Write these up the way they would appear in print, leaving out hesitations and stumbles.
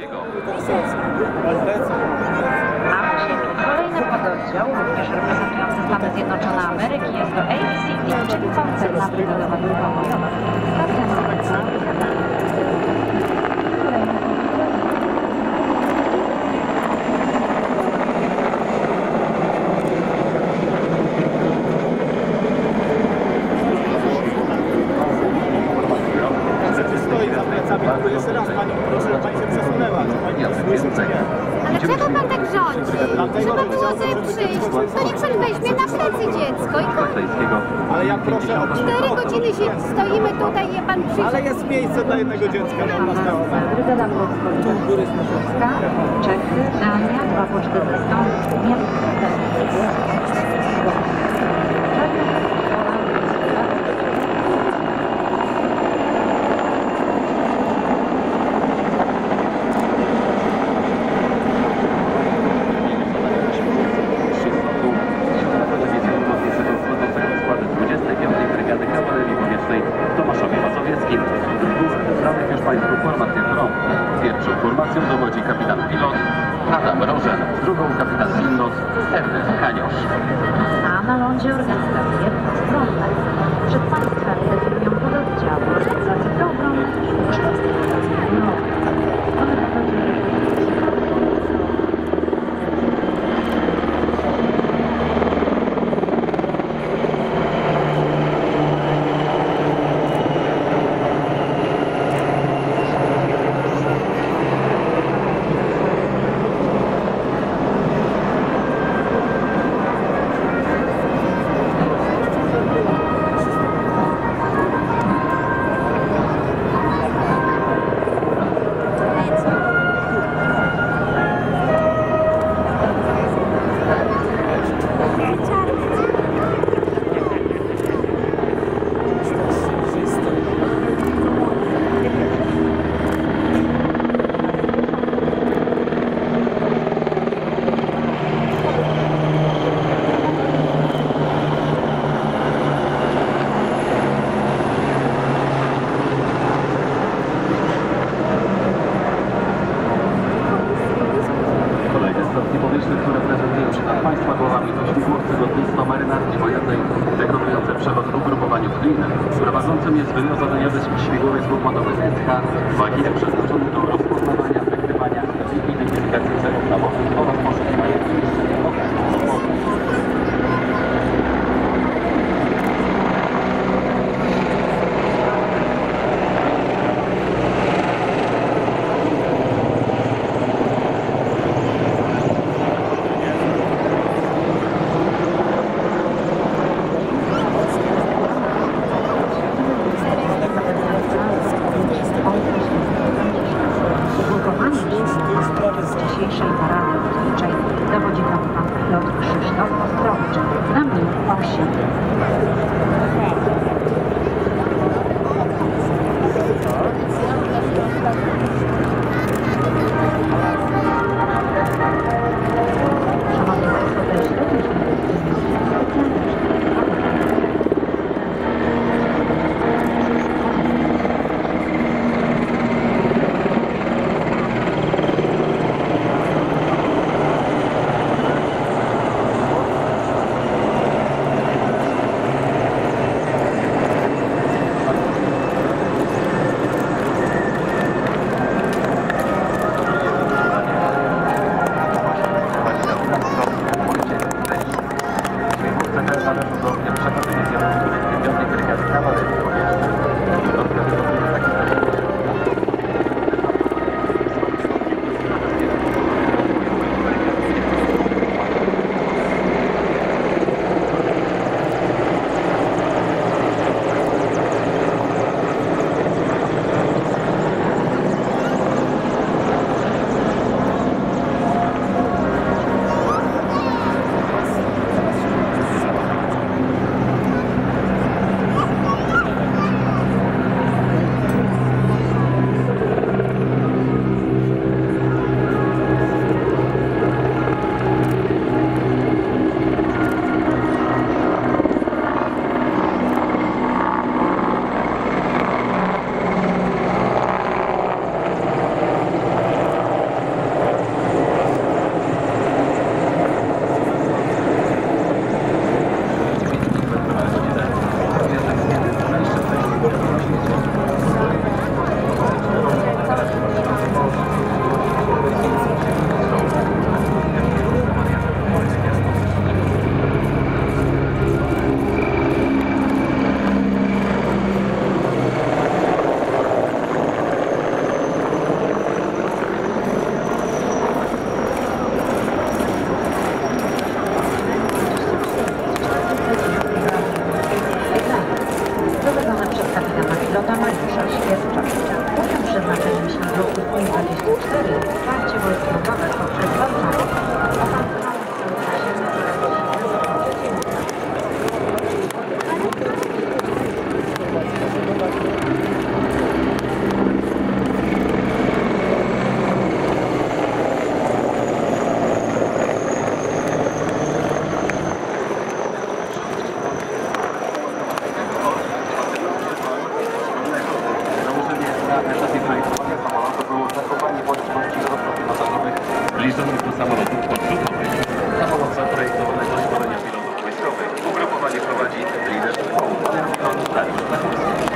Królewskiego. A w ziemi kolejny pododdział, również reprezentujący Stany Zjednoczone Ameryki, jest to ACT, czyli pancerna brygadowa grupa bojowa. Jeszcze raz pani, proszę, pani się przesunęła. Ale czego pan tak rządzi? Trzeba było sobie przyjść. To niech pan weźmie na plecy dziecko i Ale ja proszę o 4 godziny się stoimy tutaj, je pan przyjdzie. Ale jest miejsce dla jednego dziecka. Brygada Polska, Czechy, Dania, 2 poczty ze Stanów, Niemcy, Pierwszą formacją dowodzi kapitan pilot Adam Rożen, drugą kapitan pilot Ernest Kaniosz. a na lądzie organizacja jednostronna. Przed Państwem decydują pododdziały organizacji proobronnej i kształcenia 24 wsparcie wojskowe poprzez Warszawie. Zbliżonych do samolotów podrzutowych. Samolot zaprojektowanego szkolenia pilotów wojskowych. Ugrupowanie prowadzi lider zespołu, Dariusz Blachowski.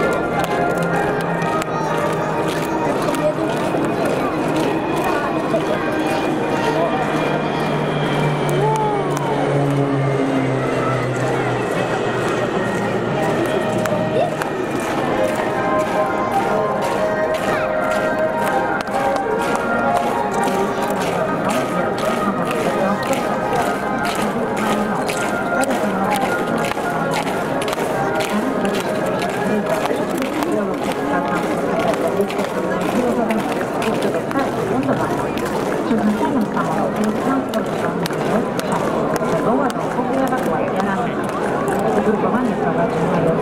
Przeznaczeniem samolotu jest transport do ładunków i ewakuacja rannych. Ugrupowanie prowadzi major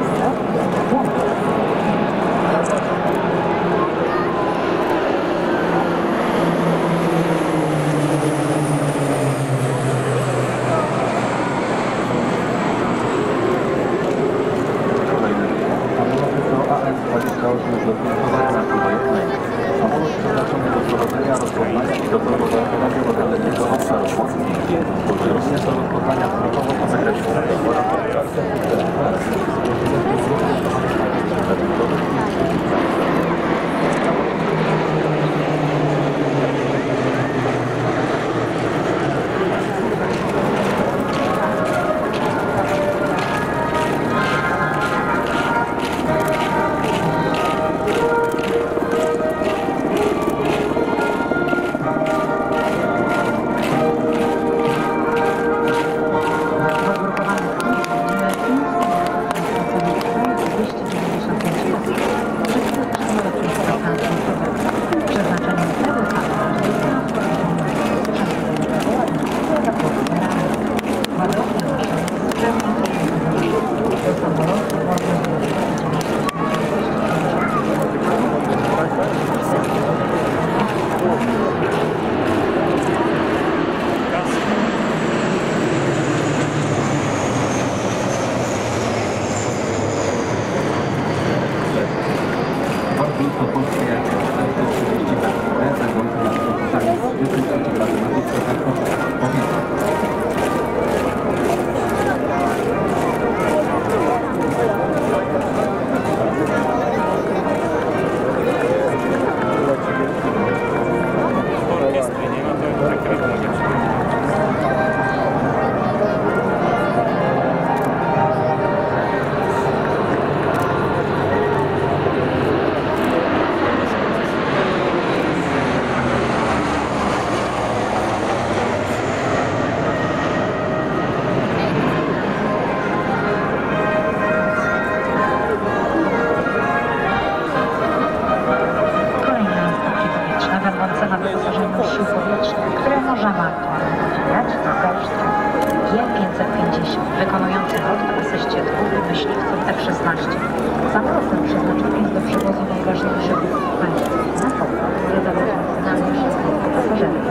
wykonujący lot w asyście dwóch myśliwców F-16. Samolot ten przeznaczony jest do przewozu najważniejszych państw na pokład, niezależnie na wszystkich pasażerów.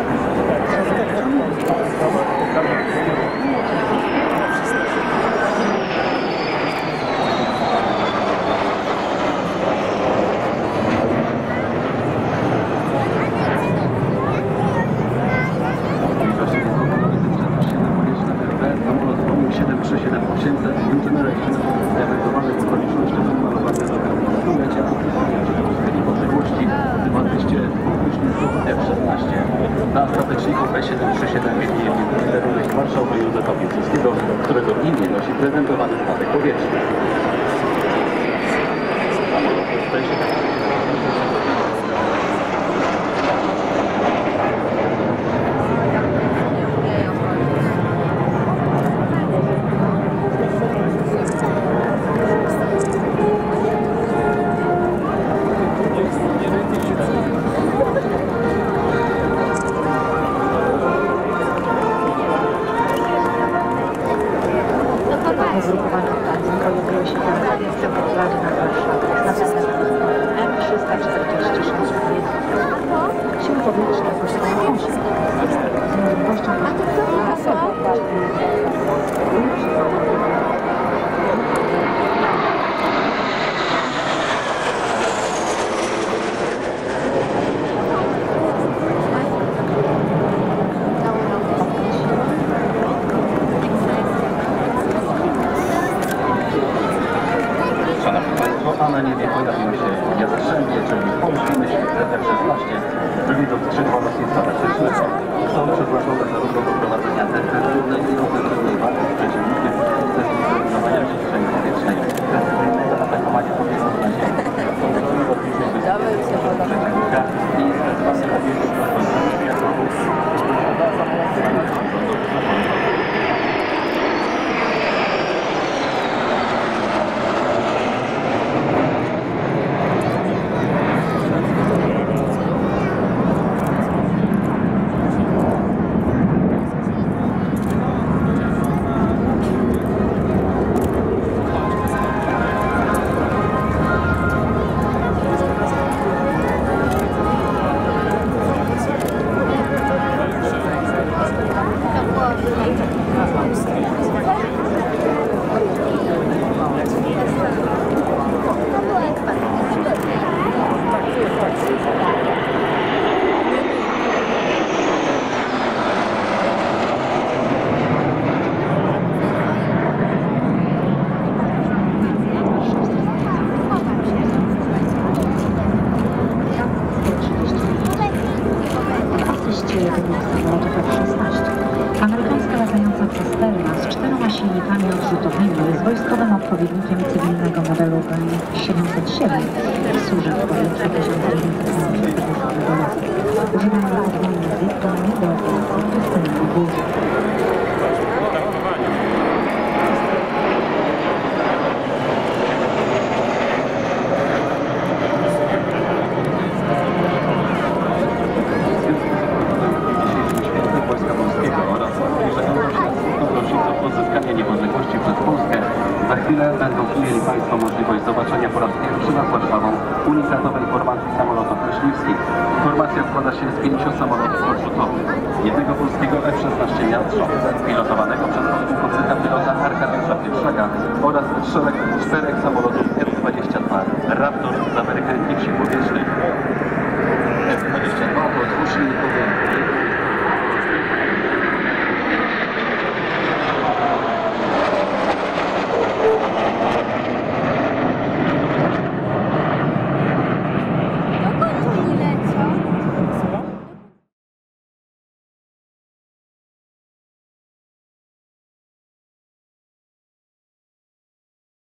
Na stateczniku B737 kierunek Warszawy Józefa Piłsudskiego, którego imię nosi prezentowany statek powietrzny. Nie F-16 wywiedzą skrzydła lotnictwa taktycznego. Są przeznaczone zarówno do prowadzenia defensywnej i ofensywnej walki z przeciwnikiem, zdeterminowania przestrzeni powietrznej, precyzyjnego atakowania obiektów na ziemi, kontroli lotniczej bezpieczeństwa przeciwnika i tzw. obiektów rozpoznanych jako Amerykańska latająca cysterna z 4 silnikami odrzutowymi jest wojskowym odpowiednikiem cywilnego modelu Boeing 707 i służy w powietrzu 1940 roku. Używano go od wojny z Wietnamie do operacji pustyni i burzy. Niepodległości przez Polskę. Za chwilę będą mieli Państwo możliwość zobaczenia po raz pierwszy nad Warszawą unikatowej formacji samolotów myśliwskich. Formacja składa się z 5 samolotów odrzutowych, jednego polskiego F-16 Miastrza, pilotowanego przez pułkownika pilota Arkadiusza Pietrzaka oraz 4 samolotów F-22 Raptor z amerykańskich sił powietrznych.